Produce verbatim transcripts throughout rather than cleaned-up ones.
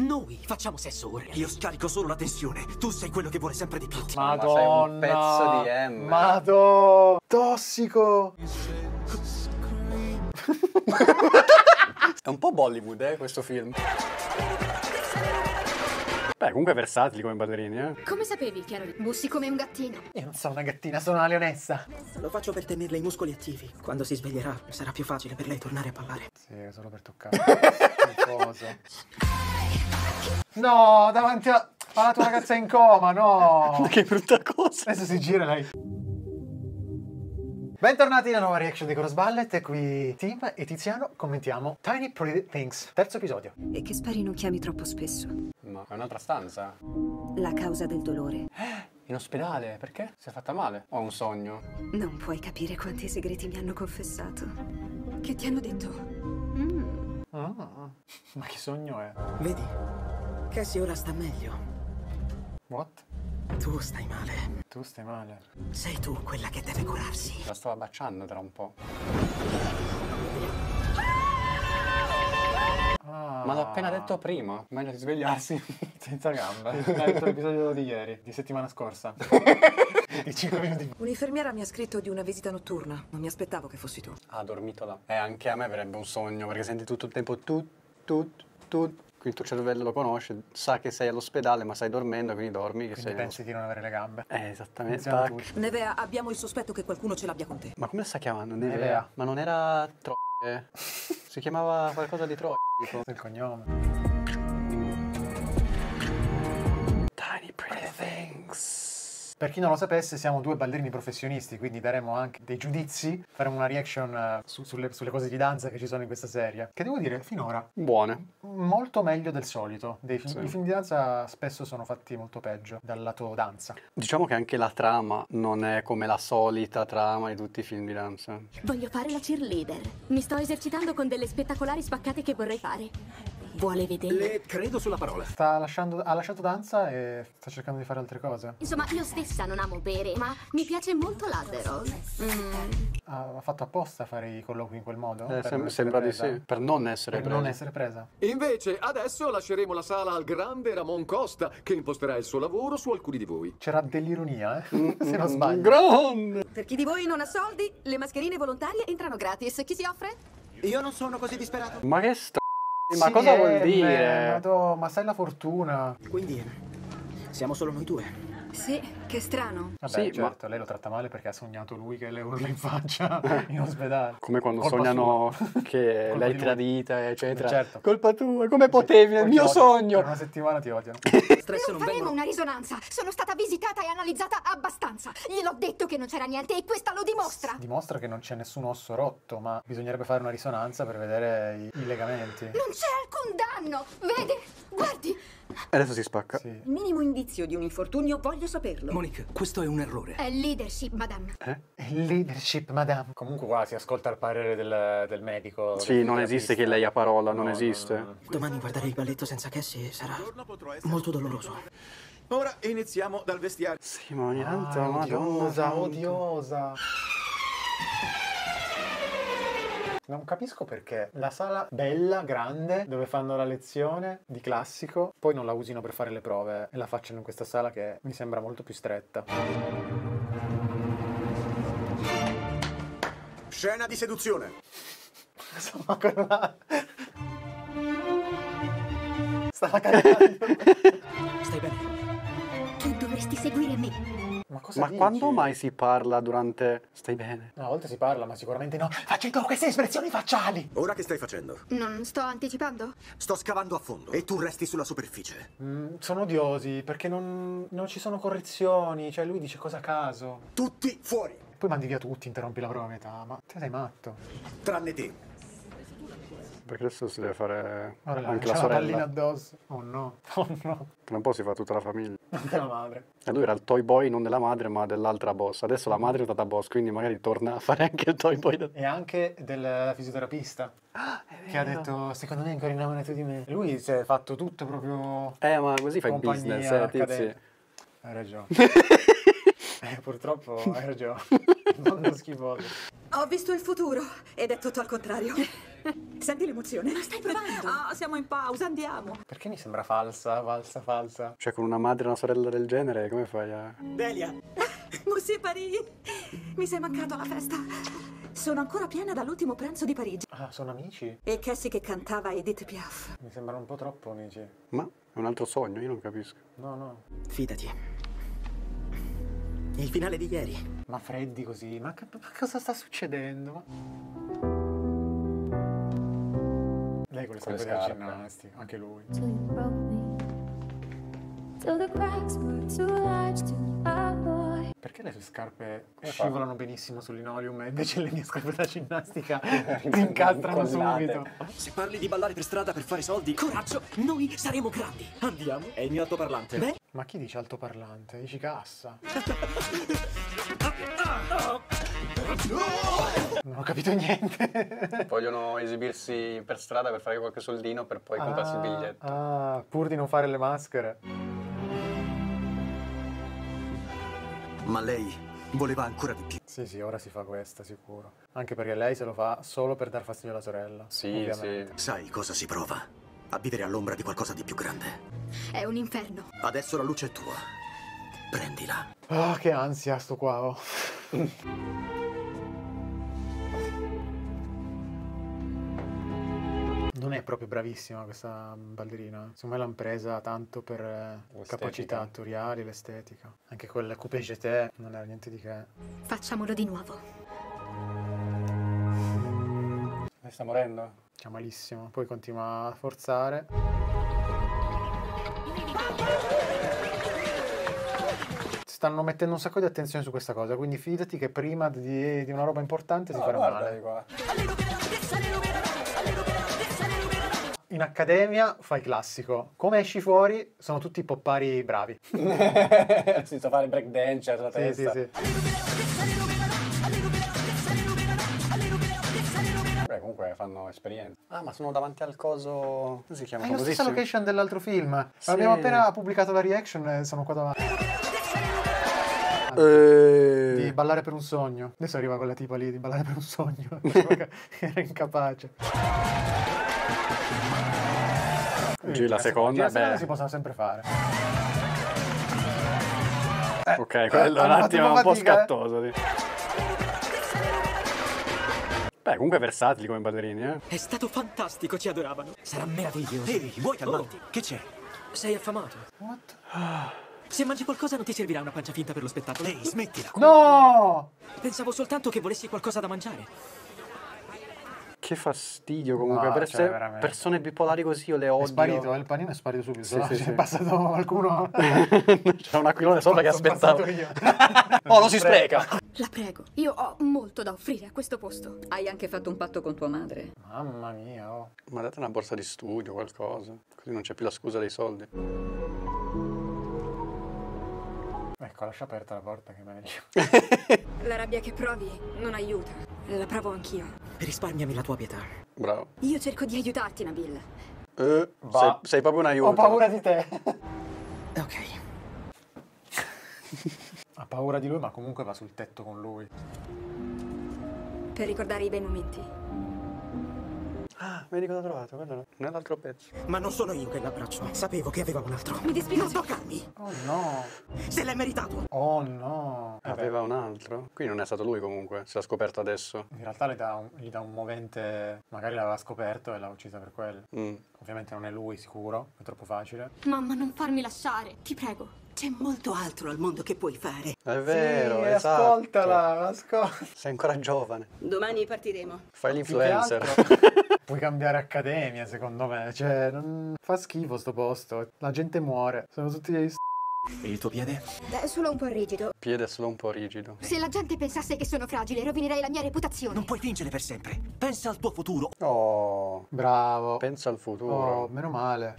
Noi facciamo sesso ora. Io scarico solo la tensione. Tu sei quello che vuole sempre di più. Madonna. Ma sei un pezzo di M. Madonna. Tossico. È un po' Bollywood, eh, questo film. Beh, comunque versatili come ballerini, eh. Come sapevi, Chiaro? Bussi come un gattino. Io non sono una gattina, sono una leonessa. Lo faccio per tenerle i muscoli attivi. Quando si sveglierà sarà più facile per lei tornare a ballare. Sì, solo per toccare. Schifoso. No, davanti a... alla tua ragazza in coma, no. Che brutta cosa. Adesso si gira lei. Bentornati nella nuova reaction di Cross Ballet, e qui Tim e Tiziano commentiamo Tiny Pretty Things, terzo episodio. E che speri non chiami troppo spesso. Ma è un'altra stanza. La causa del dolore. In ospedale, perché? Si è fatta male? O un sogno? Non puoi capire quanti segreti mi hanno confessato. Che ti hanno detto? Mm. Ah, ma che sogno è? Vedi? Cassie ora sta meglio. What? Tu stai male. Tu stai male. Sei tu quella che deve curarsi. La sto abbracciando tra un po'. Ah. Ma l'ho appena detto prima. Meglio di svegliarsi. Senza gambe. Hai detto l'episodio di ieri, di settimana scorsa. Di cinque minuti. Un'infermiera mi ha scritto di una visita notturna. Non mi aspettavo che fossi tu. Ha dormito là. E anche a me verrebbe un sogno, perché senti tutto il tempo tut, tut, tut. Quindi il tuo cervello lo conosce, sa che sei all'ospedale, ma stai dormendo, quindi dormi. Che Quindi sei pensi di non avere le gambe. Eh, esattamente. Iniziamo Tac. tutti. Nevea, abbiamo il sospetto che qualcuno ce l'abbia con te. Ma come la sta chiamando? Nevea. Nevea. Ma non era Troie? Si chiamava qualcosa di Troie, tipo. Il cognome. Tiny Pretty Things. Per chi non lo sapesse, siamo due ballerini professionisti, quindi daremo anche dei giudizi, faremo una reaction uh, su- sulle, sulle cose di danza che ci sono in questa serie. Che devo dire, finora, Buone. molto meglio del solito. Dei film, Sì. I film di danza spesso sono fatti molto peggio dal lato danza. Diciamo che anche la trama non è come la solita trama di tutti i film di danza. Voglio fare la cheerleader. Mi sto esercitando con delle spettacolari spaccate che vorrei fare. Vuole vedere? Le credo sulla parola. Sta lasciando, ha lasciato danza e sta cercando di fare altre cose. Insomma, io stessa non amo bere, ma mi piace molto l'Adderall. Mm. Ha, ha fatto apposta fare i colloqui in quel modo? Eh, Per sem- non essere sembra di presa? sì. Per non essere Per presa. non essere presa. Invece adesso lasceremo la sala al grande Ramon Costa, che imposterà il suo lavoro su alcuni di voi. C'era dell'ironia, eh? Se non sbaglio. Grande! Per chi di voi non ha soldi, le mascherine volontarie entrano gratis. Chi si offre? Io non sono così disperato. Ma che st... Ma Sì, cosa vuol eh, dire? Madò, ma sai la fortuna. Quindi siamo solo noi due. Sì, che strano. Vabbè, Sì, certo, lei lo tratta male perché ha sognato lui che le urla in faccia in ospedale. Come quando Colpa sognano sua. che Colpa l'hai di lui. tradita, eccetera. Certo. Colpa tua, come potevi nel Poi mio ti odiano. sogno? Per una settimana ti odiano. Stress Non non faremo vengono. una risonanza. Sono stata visitata e analizzata abbastanza. Gliel'ho detto che non c'era niente e questa lo dimostra. Dimostra che non c'è nessun osso rotto, ma bisognerebbe fare una risonanza per vedere i, i legamenti. Non c'è alcun danno. Vede? Guardi. E adesso si spacca. Sì. Il minimo indizio di un infortunio, voglio saperlo. Monique, questo è un errore. È leadership, madame. Eh? Il leadership, madame. Comunque qua si ascolta il parere del, del medico. Sì, del non esiste che lei ha parola, non esiste. Domani guardare il balletto senza Cassie sarà molto doloroso. Ora iniziamo dal vestiario. Sì, ma ogni Ah, tanto, madonna odiosa, santa. odiosa. Non capisco perché la sala bella, grande, dove fanno la lezione di classico, poi non la usino per fare le prove e la facciano in questa sala che mi sembra molto più stretta. Scena di seduzione. Insomma, quello là... Stava cantando. Stai bene? Tu dovresti seguire me. Ma cosa Ma dici? quando mai si parla durante... Stai bene? No, a volte si parla, ma sicuramente no. Facendo queste espressioni facciali! Ora che stai facendo? Non sto anticipando? Sto scavando a fondo e tu resti sulla superficie. Mm, sono odiosi, perché non, non ci sono correzioni. Cioè, lui dice cose a caso. Tutti fuori, Poi mandi via tutti, interrompi la prova a metà. Ma te sei matto. tranne te. Perché adesso si deve fare Ora là, anche c'è la la pallina sorella. addosso. Oh no, oh no. Tra un po' si fa tutta la famiglia. Anche la madre. E lui era il toy boy non della madre, ma dell'altra boss. Adesso la madre è stata boss, quindi magari torna a fare anche il toy boy. Da... E anche del fisioterapista. Che ha detto, secondo me è ancora innamorato di me. Lui si è fatto tutto proprio... Eh, ma così fai compagnia, business, eh, tizi. accademia. Hai ragione. eh, purtroppo hai ragione. Non schifoso. Ho visto il futuro ed è tutto al contrario. Senti l'emozione? Ma stai provando? Ah, siamo in pausa, andiamo. Perché mi sembra falsa, falsa, falsa? Cioè, con una madre e una sorella del genere, come fai a... Delia! Monsieur Paris, mi sei mancato alla festa. Sono ancora piena dall'ultimo pranzo di Parigi. Ah, sono amici? E Cassie che cantava Edith Piaf. Mi sembrano un po' troppo amici. Ma è un altro sogno, io non capisco. No, no. Fidati. Il finale di ieri. Ma freddi così, ma, ma cosa sta succedendo? Ma... Lei con le Con le scarpe da scarpe. ginnastica, anche lui. Till you broke me. Till the cracks were too large to avoid. Perché le sue scarpe Come scivolano benissimo sul linoleum e invece le mie scarpe da ginnastica ti incastrano Incollate. subito? Se parli di ballare per strada per fare soldi, coraggio, noi saremo grandi. Andiamo. È il mio altoparlante. Beh, Ma chi dice altoparlante? Dici cassa? Non ho capito niente. Vogliono esibirsi per strada per fare qualche soldino per poi comprarsi il biglietto. Ah, pur di non fare le maschere. Ma lei voleva ancora di più. Sì, sì, ora si fa questa, sicuro. Anche perché lei se lo fa solo per dar fastidio alla sorella. Sì, ovviamente. sì. Sai cosa si prova? A vivere all'ombra di qualcosa di più grande. È un inferno. Adesso la luce è tua. Prendila. Ah, che ansia sto qua. Oh. Non è proprio bravissima questa ballerina. Secondo me l'hanno presa tanto per eh, L'estetica. capacità attoriali, l'estetica. Anche quel coupé jeté non era niente di che. Facciamolo di nuovo. Lei sta morendo? C'è malissimo. Poi continua a forzare. Stanno mettendo un sacco di attenzione su questa cosa, quindi fidati che prima di, di una roba importante si Ah, farà guarda male. qua. In accademia fai classico. Come esci fuori sono tutti poppari bravi. Si sa fare breakdance sulla Sì, sì, testa. sì. Beh, comunque fanno esperienza. Ah, ma sono davanti al coso... Come si chiama? È la stessa Famosissimo. location dell'altro film. Sì. Abbiamo appena pubblicato la reaction e sono qua davanti. Eh... Di ballare per un sogno. Adesso arriva quella tipa lì di ballare per un sogno. Che era incapace. Oggi la seconda, La seconda beh. si possono sempre fare. Ok, quello è un hanno fatto attimo un un po' po' fatica, eh. scattoso. Sì. Beh, comunque versatili come ballerini, eh. è stato fantastico, ci adoravano. Sarà meraviglioso. Ehi, vuoi calmarti? Che c'è? Sei affamato. What? Se mangi qualcosa non ti servirà una pancia finta per lo spettacolo. Ehi, smettila. No! Pensavo soltanto che volessi qualcosa da mangiare. Che fastidio comunque. No, per cioè, se- veramente. persone bipolari così io le odio. È sparito, eh, il panino è sparito subito. Sì, no? sì, C'è sì. passato qualcuno. C'era un aquilone sopra che Sono aspettava. passato io. Oh, non si spreca! La prego, io ho molto da offrire a questo posto. Hai anche fatto un patto con tua madre. Mamma mia, oh. Ma date una borsa di studio, qualcosa. Così non c'è più la scusa dei soldi. Ecco, lascia aperta la porta che è meglio. La rabbia che provi non aiuta. La provo anch'io. Risparmiami la tua pietà. Bravo. Io cerco di aiutarti, Nabil. Eh, Va. sei, sei proprio un aiuto. Ho paura di te. Ok. Ha paura di lui, ma comunque va sul tetto con lui. Per ricordare i bei momenti. Ah, vedi cosa ho trovato? Quello non è l'altro pezzo. Ma non sono io che l'abbraccio. Sapevo che aveva un altro. Mi dispiace. Non toccarmi. Oh no. Se l'hai meritato. Oh no. Eh beh, Aveva un altro? Quindi non è stato lui comunque, se l'ha scoperto adesso. in realtà le dà un, gli dà un movente. Magari l'aveva scoperto e l'ha uccisa per quello. Mm. Ovviamente non è lui, sicuro. È troppo facile. Mamma, non farmi lasciare, ti prego. C'è molto altro al mondo che puoi fare. È vero, sì, esatto. ascoltala, ascolta. Sei ancora giovane. Domani partiremo. Fai Più che l'influencer. altro, puoi cambiare accademia, secondo me. Cioè, non... fa schifo sto posto. La gente muore. Sono tutti dei s***. E il tuo piede? È solo un po' rigido. Piede solo un po' rigido. Se la gente pensasse che sono fragile, rovinerei la mia reputazione. Non puoi fingere per sempre. Pensa al tuo futuro. Oh, Bravo. pensa al futuro. Oh, meno male.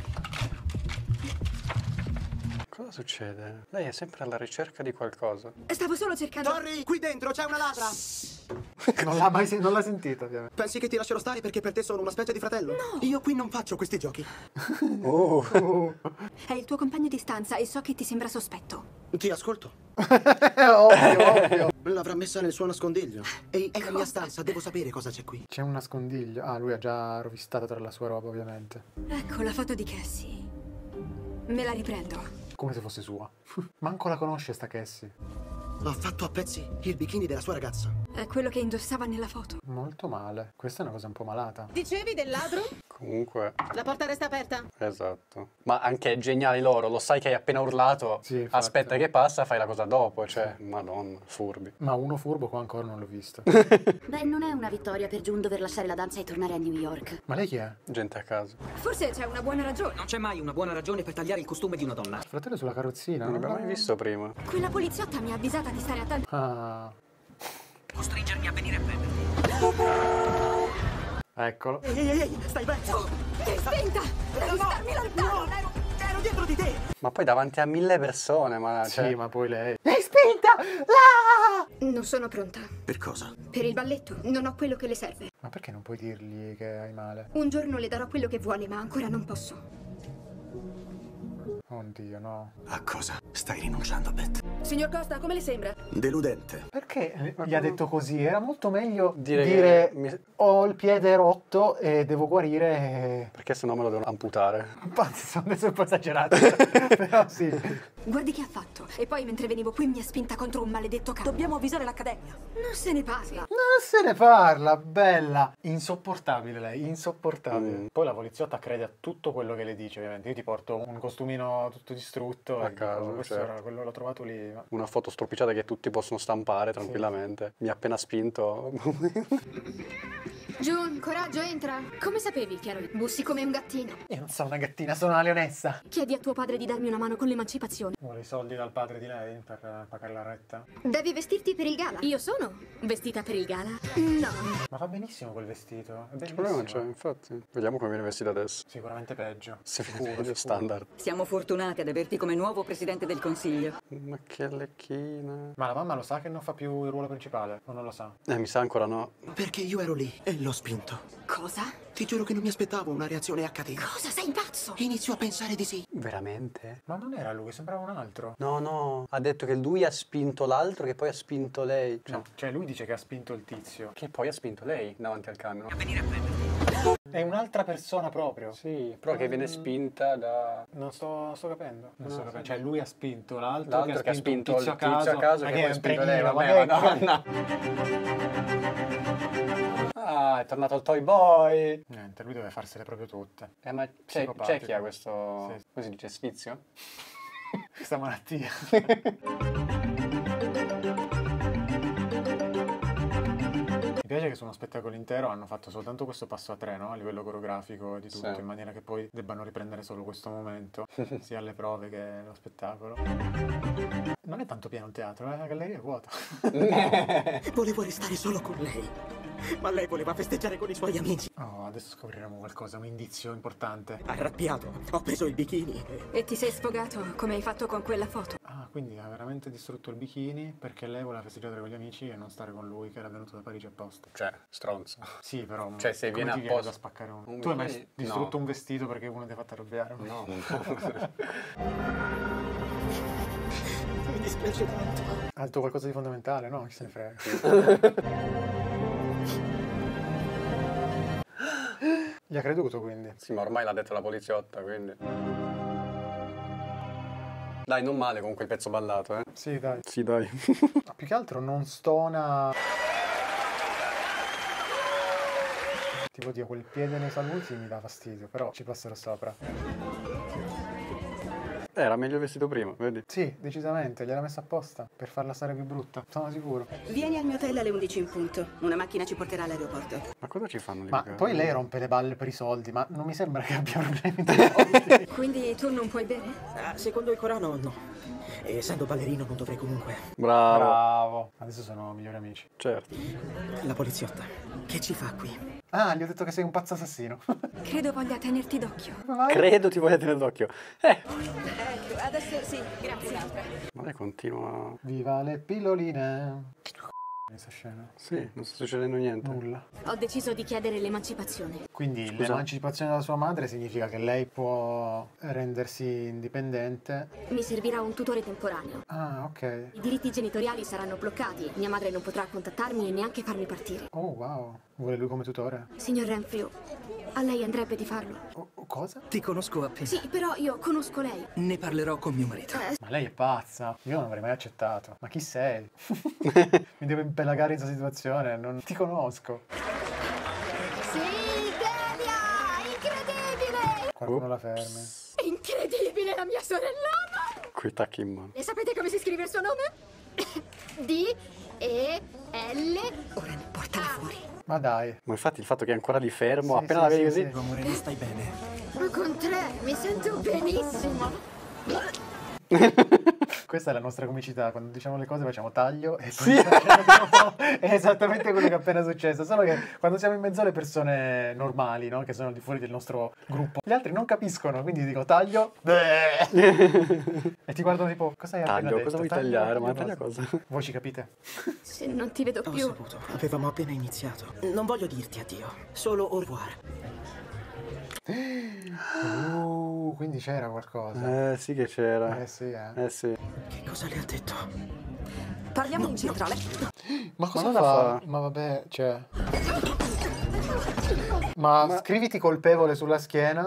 Cosa succede? Lei è sempre alla ricerca di qualcosa. Stavo solo cercando... Torri, qui dentro c'è una ladra. Non l'ha mai sen- non l'ha sentita, ovviamente. Pensi che ti lascerò stare perché per te sono una specie di fratello? No. Io qui non faccio questi giochi. Oh. È il tuo compagno di stanza e so che ti sembra sospetto. Ti ascolto. Ovvio, ovvio. L'avrà messa nel suo nascondiglio. Ehi, è la mia stanza, devo sapere cosa c'è qui. C'è un nascondiglio. Ah, lui ha già rovistato tra la sua roba, ovviamente. Ecco la foto di Cassie. Me la riprendo. Come se fosse sua. Manco la conosce sta Cassie. Ha fatto a pezzi il bikini della sua ragazza. È quello che indossava nella foto. Molto male. Questa è una cosa un po' malata. Dicevi del ladro? Comunque, La porta resta aperta? esatto. Ma anche geniali loro, lo sai che hai appena urlato, Sì, infatti. aspetta che passa, fai la cosa dopo, cioè, madonna, furbi. Ma uno furbo qua ancora non l'ho visto. Beh, non è una vittoria per June dover lasciare la danza e tornare a New York. Ma lei chi è? Gente a caso. Forse c'è una buona ragione. Non c'è mai una buona ragione per tagliare il costume di una donna. Il fratello sulla carrozzina. Non l'abbiamo mai visto prima. Quella poliziotta mi ha avvisata di stare attenta. Ah, Costringermi a venire a prenderti. eccolo. Ehi, ehi, ehi, stai bene? Sei spenta! Devi starmi lontano! ero, ero dietro di te. Ma poi davanti a mille persone, ma... Sì, cioè, ma poi lei. L'hai spinta! Ah! Non sono pronta. Per cosa? Per il balletto non ho quello che le serve. Ma perché non puoi dirgli che hai male? Un giorno le darò quello che vuole, ma ancora non posso. Oddio, no. A cosa? Stai rinunciando, Beth? Signor Costa, come le sembra? Deludente. Perché gli ha detto così? Era molto meglio Dire dire, che mi- ho il piede rotto e devo guarire e... perché sennò me lo devono amputare. Infatti sono adesso un po' esagerato. Però sì. Guardi che ha fatto. E poi mentre venivo qui mi ha spinta contro un maledetto cane. Dobbiamo avvisare l'accademia. Non se ne parla. Non se ne parla, bella. Insopportabile lei, insopportabile. Mm. Poi la poliziotta crede a tutto quello che le dice, ovviamente. Io ti porto un costumino tutto distrutto. A e dico, caso, questo certo. era quello l'ho trovato lì. ma- Una foto stropicciata che tutti possono stampare tranquillamente. Mi ha appena spinto. June, coraggio, entra. Come sapevi che ero lì? Bussi come un gattino. Io non sono una gattina, sono una leonessa. Chiedi a tuo padre di darmi una mano con l'emancipazione. Vuole i soldi dal padre di lei per eh, pagare la retta? Devi vestirti per il gala. Io sono vestita per il gala? No. Ma va benissimo quel vestito, è Che problema c'è, bellissimo. infatti. Vediamo come viene vestita adesso. Sicuramente peggio. Se Sicuro, viene sicuro. standard. Siamo fortunati ad averti come nuovo presidente del consiglio. Ma che lecchina. Ma la mamma lo sa che non fa più il ruolo principale? O non lo sa? Eh, mi sa ancora no. Perché io ero lì e l'ho spinto. Cosa? Ti giuro che non mi aspettavo una reazione a catena. Cosa? Sei pazzo? Inizio a pensare di sì. Veramente? Ma non era lui, sembrava un altro. No, no. Ha detto che lui ha spinto l'altro che poi ha spinto lei. Cioè, No, cioè lui dice che ha spinto il tizio. che poi ha spinto lei davanti al camion. È un'altra persona proprio. Sì, però che viene spinta da... Non sto, non sto capendo. Non No, sto sì. capendo. Cioè lui ha spinto l'altro, L'altro che ha spinto, il un tizio a tizio caso, a caso ma che che poi è ha un spinto lei. trenino, Vabbè, ma che- madonna. Ah, è tornato il Toy Boy. Niente, lui deve farsele proprio tutte. Eh, ma c'è, Psicopatico. c'è chi ha questo... Sì. come si dice, sfizio? Questa malattia. Mi piace che su uno spettacolo intero hanno fatto soltanto questo passo a tre, no? A livello coreografico e di tutto, Sì. in maniera che poi debbano riprendere solo questo momento, sia alle prove che allo spettacolo. Non è tanto pieno il teatro, eh? La galleria è vuota. Volevo restare solo con lei. Ma lei voleva festeggiare con i suoi amici. Oh, adesso scopriremo qualcosa, un indizio importante. Arrabbiato, ho preso il bikini e... E ti sei sfogato come hai fatto con quella foto. Ah, quindi ha veramente distrutto il bikini perché lei voleva festeggiare con gli amici e non stare con lui che era venuto da Parigi apposta. Cioè, stronzo. Sì, però Cioè, se come viene ti viene apposta- da spaccare uno? un Tu hai mai bikini? distrutto No. un vestito perché uno ti ha fatto arrabbiare? No. Mi dispiace tanto. Ha detto qualcosa di fondamentale, no? Chi se ne frega. Gli ha creduto quindi. Sì, ma ormai l'ha detto la poliziotta, quindi... Dai, non male con quel pezzo ballato, eh. Sì, dai. Sì, dai. Ma più che altro non stona. Tipo, Dio, quel piede nei saluti mi dà fastidio, però ci passerò sopra. Era meglio vestito prima, vedi? Sì, decisamente, gliel'ha messa apposta per farla stare più brutta, sono sicuro. Vieni al mio hotel alle undici in punto. Una macchina ci porterà all'aeroporto. Ma cosa ci fanno lì? Ma poi lei rompe le balle per i soldi, ma non mi sembra che abbia problemi di soldi. Quindi tu non puoi bere? Ah, secondo il Corano, no. E essendo ballerino non dovrei comunque. Bravo. Bravo. Adesso sono migliori amici. Certo. La poliziotta, che ci fa qui? Ah, gli ho detto che sei un pazzo assassino. Credo voglia tenerti d'occhio. Credo ti voglia tenere d'occhio. Eh. Ecco, adesso sì, grazie. Ma lei continua... Viva le pilloline. questa scena. Sì, non sta succedendo niente. Nulla. Ho deciso di chiedere l'emancipazione. Quindi Scusa. l'emancipazione della sua madre significa che lei può rendersi indipendente. Mi servirà un tutore temporaneo. Ah, ok. I diritti genitoriali saranno bloccati. Mia madre non potrà contattarmi e neanche farmi partire. Oh, wow. Vuole lui come tutore? Signor Renfrew, a lei andrebbe di farlo? Oh, cosa? Ti conosco appena. Sì, però io conosco lei. Ne parlerò con mio marito. Eh, Ma lei è pazza. Io non avrei mai accettato. Ma chi sei? Mi devo impelagare in questa situazione. Non ti conosco. sì, Delia! Incredibile! Qualcuno la fermi. Incredibile, la mia sorellona! Qui tacchi in mano. E sapete come si scrive il suo nome? D E L Ora portala fuori. Ma dai. Ma infatti il fatto che è ancora lì fermo, Sì, appena sì, la vedi sì, così. sì. Amore, non stai bene. Ma con te mi sento benissimo. Questa è la nostra comicità. Quando diciamo le cose facciamo taglio e poi Sì. è esattamente quello che è appena successo. Solo che quando siamo in mezzo alle persone normali, no? Che sono al di fuori del nostro gruppo, gli altri non capiscono, quindi dico taglio. E ti guardano tipo, cosa hai appena Taglio, detto? cosa vuoi Taglio, tagliare? Ma taglio taglia cosa? Voi ci capite? Se non ti vedo Ho più. saputo. Avevamo appena iniziato. Non voglio dirti addio. Solo au revoir. Uh, quindi c'era qualcosa. Eh sì che c'era. Eh sì, eh. Eh sì. Che cosa le ha detto? Parliamo in centrale. Ma cosa cosa fa? fa? Ma vabbè, cioè... Ma, scriviti colpevole sulla schiena.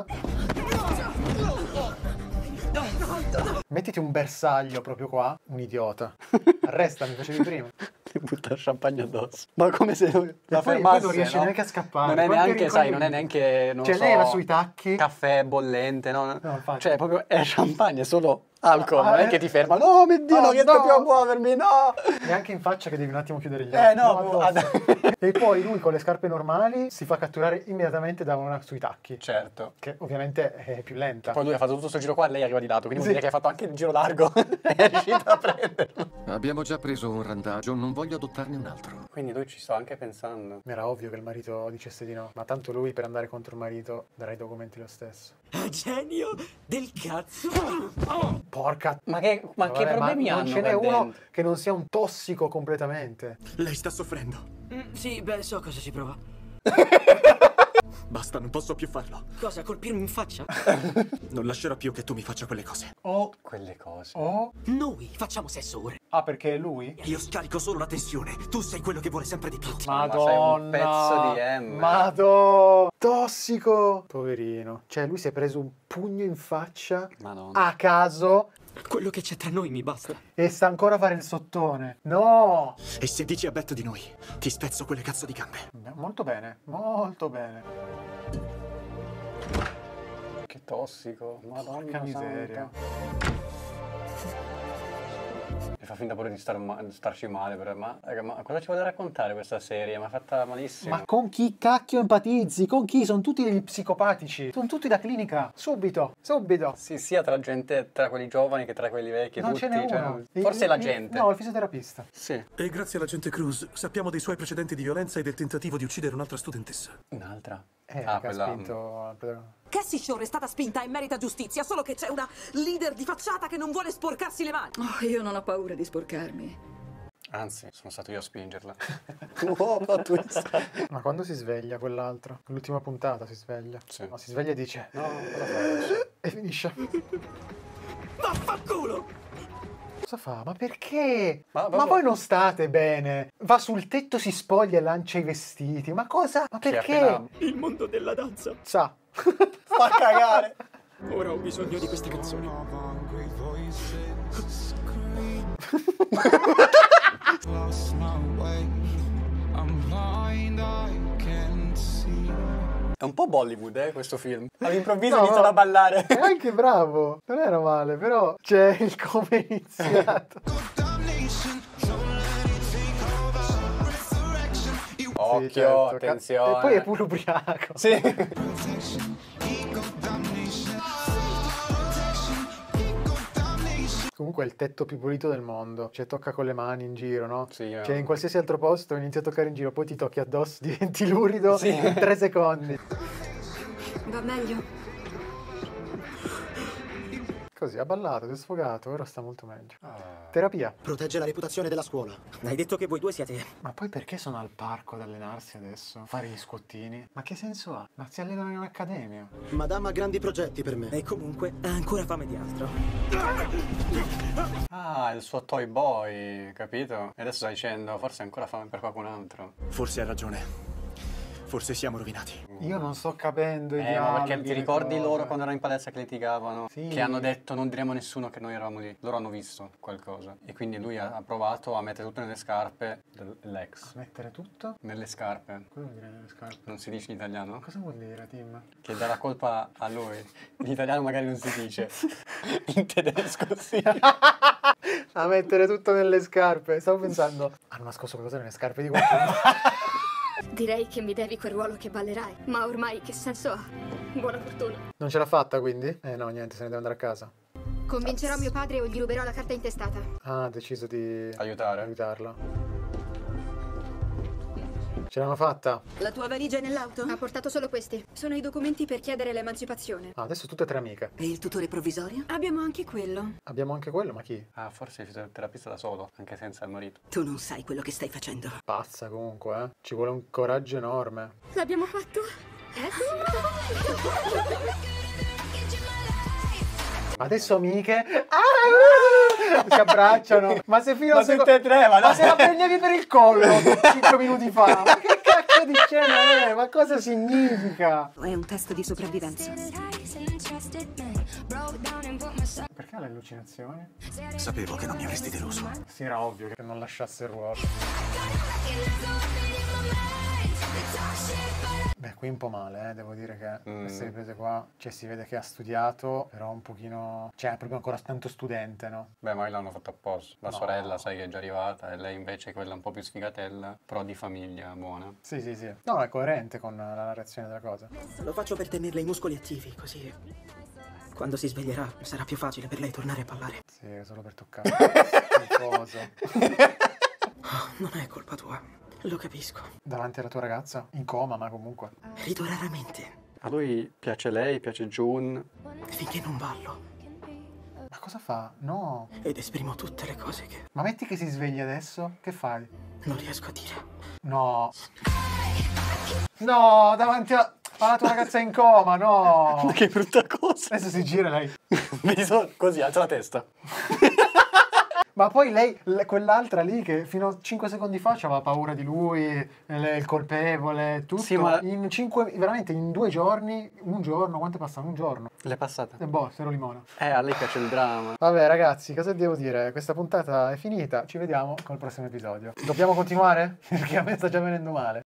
Mettiti un bersaglio proprio qua. Un idiota. Arrestami, facevi prima. Ti butta il champagne addosso. Ma come se non la poi- fermasse, poi non riesce no? neanche a scappare. Non è Quanti neanche, sai, ricordi- non è neanche, non Cioè, so, lei era sui tacchi. caffè bollente, no? No, infatti. Cioè, proprio è champagne, è solo alcol, Ah, non è eh. che ti ferma. No, mio Dio, Oh, non riesco no. più a muovermi, no! E anche in faccia che devi un attimo chiudere gli occhi. Eh, no, addosso. ad- E poi lui con le scarpe normali si fa catturare immediatamente da una sui tacchi. Certo. Che ovviamente è più lenta. Poi lui ha fatto tutto questo giro qua e lei arriva di lato, quindi Sì. vuol dire che hai fatto anche il giro largo. È riuscito a prenderlo. Abbiamo già preso un randaggio, non voglio adottarne un altro. Quindi lui ci sto anche pensando. Mi era ovvio che il marito dicesse di no. Ma tanto lui per andare contro il marito darà i documenti lo stesso. Genio del cazzo. Porca... Ma che, ma che Vabbè, problemi non hanno ce n'è per uno dentro? che non sia un tossico completamente. Lei sta soffrendo. Mm, sì, beh, so cosa si prova. Basta, non posso più farlo. Cosa, colpirmi in faccia? Non lascerò più che tu mi faccia quelle cose. O... Quelle cose. O... Noi facciamo sesso ora. Ah, perché è lui? Io scarico solo la tensione. Tu sei quello che vuole sempre di più. Madonna. sei un pezzo di M. Madò. Tossico. Poverino. Cioè, lui si è preso un pugno in faccia Madonna. a caso Quello che c'è tra noi mi basta. e sta ancora a fare il sottone. No. E se dici a Beth di noi, ti spezzo quelle cazzo di gambe. Beh, molto bene. Molto bene. Che tossico. Madonna. Porca miseria. santa. Mi fa finta pure di star ma- starci male, però. Ma, raga, ma cosa ci vuole raccontare questa serie? Mi ha fatta malissimo. Ma con chi cacchio empatizzi? Con chi? Sono tutti degli psicopatici. Sono tutti da clinica. Subito. Subito. Sì, sia tra gente, tra quelli giovani che tra quelli vecchi. Non tutti, ce n'è cioè, uno. forse Il- la il- gente. No, il fisioterapista. Sì. E grazie all'agente Cruz sappiamo dei suoi precedenti di violenza e del tentativo di uccidere un'altra studentessa. Un'altra? Eh, Ah, che ha quella- spinto... Cassie Shore è stata spinta e merita giustizia, solo che c'è una leader di facciata che non vuole sporcarsi le mani. Oh, io non ho paura di sporcarmi. Anzi, sono stato io a spingerla. Oh, plot twist. Ma quando si sveglia quell'altro? L'ultima puntata si sveglia. Sì. No, si sveglia e dice... No, cosa fai adesso? E finisce. Vaffanculo! Cosa fa? Ma perché? Ma Ma, proprio- voi non state bene. Va sul tetto, si spoglia e lancia i vestiti. Ma cosa? Ma Chi ha perché? appena- Il mondo della danza. Sa. Fa cagare. Ora ho bisogno di queste canzoni. È un po' Bollywood, eh, questo film. All'improvviso No, iniziano a ballare. È anche bravo. Non era male, però c'è il come è iniziato. Occhio, Sì, certo. attenzione. E poi è pure ubriaco. Sì. Comunque è il tetto più pulito del mondo. Cioè tocca con le mani in giro, no? Sì, eh. Cioè in qualsiasi altro posto inizi a toccare in giro, poi ti tocchi addosso, diventi lurido Sì. in tre secondi. Va meglio? Così, ha ballato, si è sfogato, ora sta molto meglio. Ah. Terapia. Protegge la reputazione della scuola. Hai detto che voi due siete... Ma poi perché sono al parco ad allenarsi adesso? Fare gli squattini? Ma che senso ha? Ma si allenano in un'accademia. Madame ha grandi progetti per me. E comunque ha ancora fame di altro. Ah, il suo toy boy, capito? E adesso sta dicendo, forse ha ancora fame per qualcun altro. Forse ha ragione. Forse siamo rovinati. Io non sto capendo i Eh, ma dialoghi, perché ti le ricordi cose. loro quando erano in palestra che litigavano? Sì. Che hanno detto non diremo a nessuno che noi eravamo lì. Loro hanno visto qualcosa. E quindi lui ha, ha provato a mettere tutto nelle scarpe dell'ex. Mettere tutto? Nelle scarpe. Cosa vuol dire nelle scarpe? Non si dice in italiano? Cosa vuol dire, Tim? Che dà la colpa a lui. In italiano magari non si dice. In tedesco sì. A mettere tutto nelle scarpe. Stavo pensando, hanno nascosto qualcosa nelle scarpe di qualcuno. Direi che mi devi quel ruolo che ballerai, ma ormai che senso ha? Buona fortuna. Non ce l'ha fatta quindi? Eh no, niente, se ne deve andare a casa. Convincerò mio padre o gli ruberò la carta intestata. Ah, ha deciso di Aiutare. aiutarla. Ce l'hanno fatta? La tua valigia è nell'auto? Ha portato solo questi. Sono i documenti per chiedere l'emancipazione. Ah, adesso tutte e tre amiche. E il tutore provvisorio? Abbiamo anche quello. Abbiamo anche quello, ma chi? Ah, forse il fisioterapista da solo, anche senza il marito. Tu non sai quello che stai facendo. Pazza comunque, eh. Ci vuole un coraggio enorme. L'abbiamo fatto? Adesso amiche ah, si abbracciano. Ma se fino Ma a seco- tutte e tre, ma ma no. se la prendevi per il collo cinque minuti fa. Ma che cacchio di scena è? Ma cosa significa? È un test di sopravvivenza. Perché ha le allucinazioni? Sapevo che non mi avresti deluso. Sì, era ovvio che non lasciasse il ruolo. Beh, qui un po' male, eh, devo dire che Mm. queste riprese qua, cioè si vede che ha studiato, però un pochino, cioè è proprio ancora tanto studente, no? Beh, magari l'hanno fatto apposta. La No. sorella sai che è già arrivata e lei invece è quella un po' più sfigatella, però di famiglia buona. Sì, sì, sì. No, è coerente con la narrazione della cosa. Lo faccio per tenerle i muscoli attivi, così quando si sveglierà sarà più facile per lei tornare a ballare. Sì, è solo per toccare. Che cosa? Oh, non è colpa tua, lo capisco. Davanti alla tua ragazza? In coma, ma comunque. Rido raramente, A lui piace lei, piace June. finché non ballo. Ma cosa fa? No. Ed esprimo tutte le cose che Ma metti che si sveglia adesso? Che fai? non riesco a dire. No. No, davanti a... alla tua ragazza in coma, no. Che brutta cosa. Adesso si gira lei. Mi sono così, alza la testa. Ma poi lei, l- quell'altra lì che fino a cinque secondi fa aveva paura di lui, il, il colpevole, tutto. Sì, ma- in cinque, veramente in due giorni, un giorno, quante passano? Un giorno. L'è passata. E boh, sero limona. Eh, a lei piace il dramma. Vabbè ragazzi, cosa devo dire? Questa puntata è finita, ci vediamo col prossimo episodio. Dobbiamo continuare? Perché a me sta già venendo male.